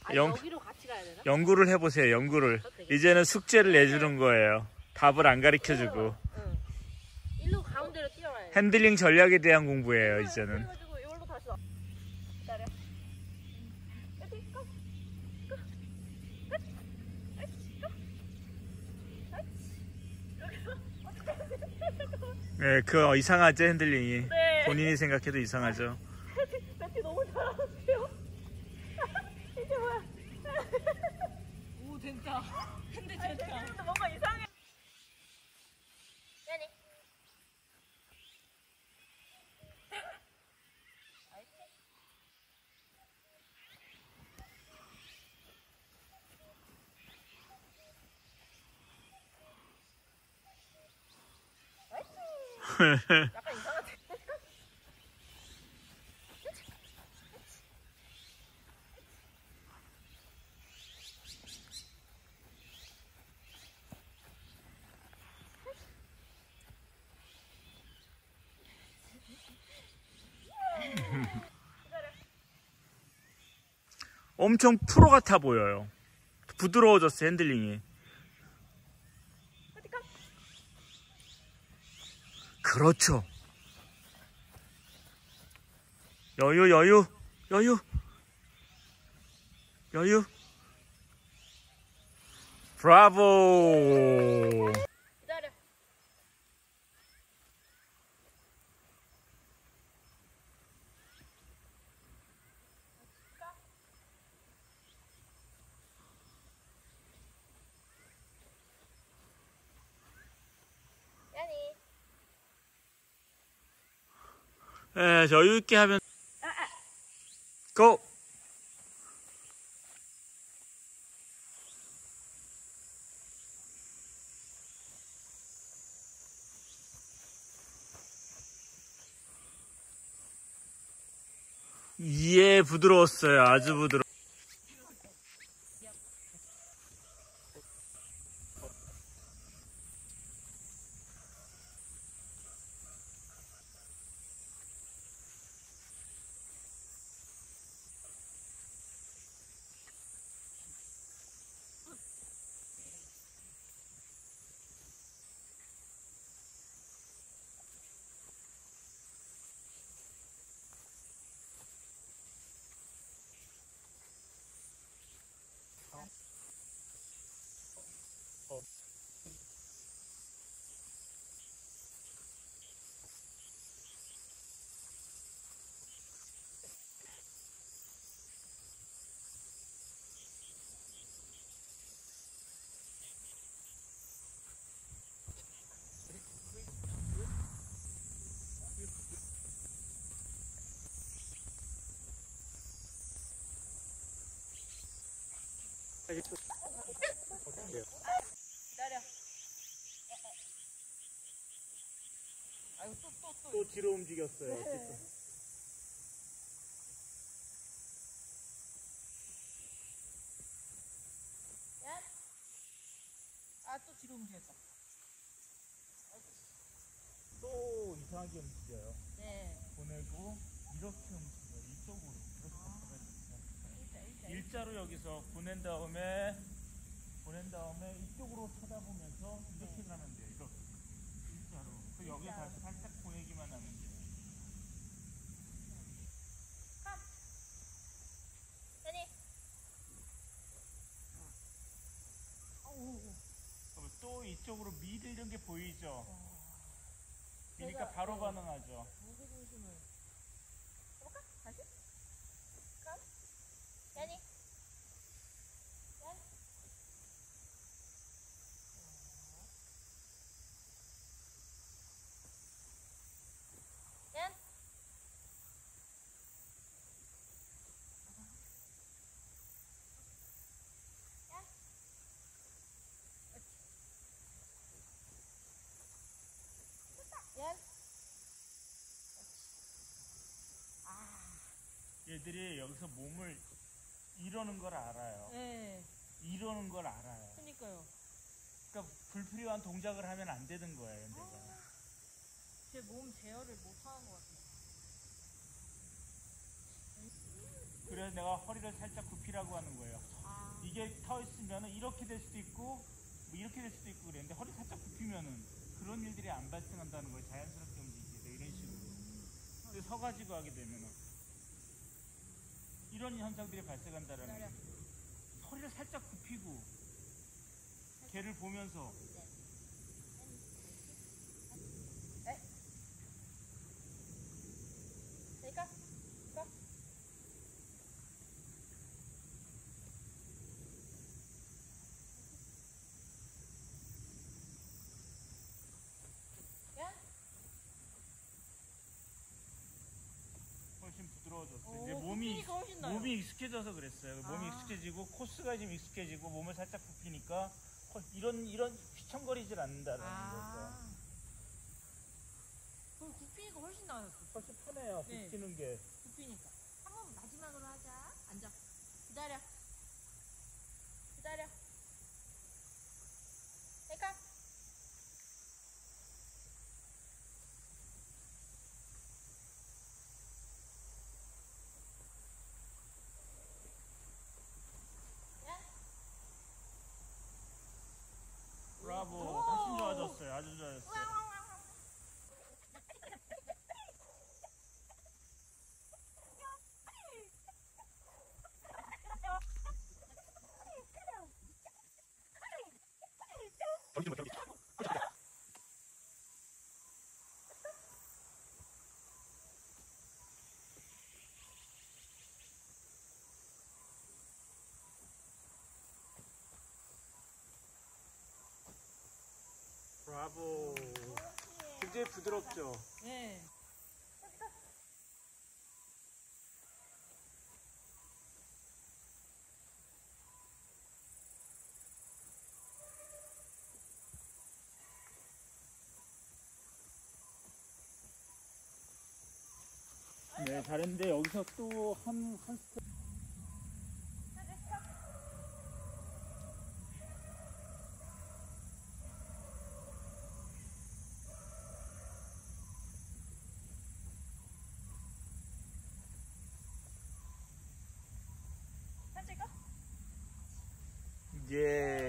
여기로 같이 가야 되나? 연구를 해보세요. 연구를. 이제는 숙제를 내주는 거예요. 답을 안 가르쳐주고. 응. 일로 가운데로 뛰어와야 돼. 핸들링 전략에 대한 공부예요. 이제는. 그래가지고 이걸로 다시 와. 기다려. 네, 그거 이상하죠, 핸들링이. 네. 본인이 생각해도 이상하죠. 배티 너무 잘하는데요? 이게 뭐야? 오, 진짜. 근데 진짜. 뭔가 이상해. 야니. 약간 이상하지? 엄청 프로 같아 보여요. 부드러워졌어, 핸들링이. 그렇죠. 여유, 여유, 여유, 여유. 브라보. 기다려. 야니. 네, 여유 있게 하면. 고! 예, 부드러웠어요. 아주 부드러워. 기다려. 아이고 또 뒤로 움직였어요. 야. 아, 또 뒤로 움직였어. 또 이상하게 움직여요. 네. 보내고 이렇게 움직여요. 이쪽으로. 일자로 여기서 보낸 다음에 이쪽으로 쳐다보면서 이렇게 가면 돼요. 이렇게. 일자로. 그 여기 다시 살짝 보내기만 하면 돼요. 야니. 그러면 또 이쪽으로 밀리는 게 보이죠? 그러니까 바로 반응하죠. 무게 중심을. 해볼까? 다시? 그럼? 야니. 야. 야. 야. 얘들이 여기서 몸을 이러는 걸 알아요. 네. 이러는 걸 알아요. 그니까요. 그러니까 불필요한 동작을 하면 안 되는 거예요, 내가. 제 몸 제어를 못 하는 것 같아요. 그래서 내가 허리를 살짝 굽히라고 하는 거예요. 이게 터 있으면은 이렇게 될 수도 있고 뭐 이렇게 될 수도 있고 그랬는데 허리 살짝 굽히면은 그런 일들이 안 발생한다는 거예요. 자연스럽게 움직이게 돼 이런 식으로. 근데 서가지고 하게 되면은 이런 현상들이 발생한다라는 기다려. 거예요. 허리를 살짝 굽히고 걔를 보면서 네. 그러니까 이거. 야. 훨씬 부드러워졌어요. 오, 이제 굽히니까 훨씬 나아요. 몸이 익숙해져서 그랬어요. 몸이 아. 익숙해지고 코스가 좀 익숙해지고 몸을 살짝 굽히니까 이런 휘청거리질 않는다는 거죠. 그 굽히니까 훨씬 나아요. 훨씬 편해요. 네. 굽히는 게. 굽히니까. 한번 마지막으로 하자. 앉아. 기다려. 기다려. 그러니까. 야. 브라보. 오. 훨씬 좋아졌어요. 아주 좋아졌어요. 브라보. 굉장히 부드럽죠. 네. 네, 잘했는데 여기서 또 한 스텝. 산책가? 예.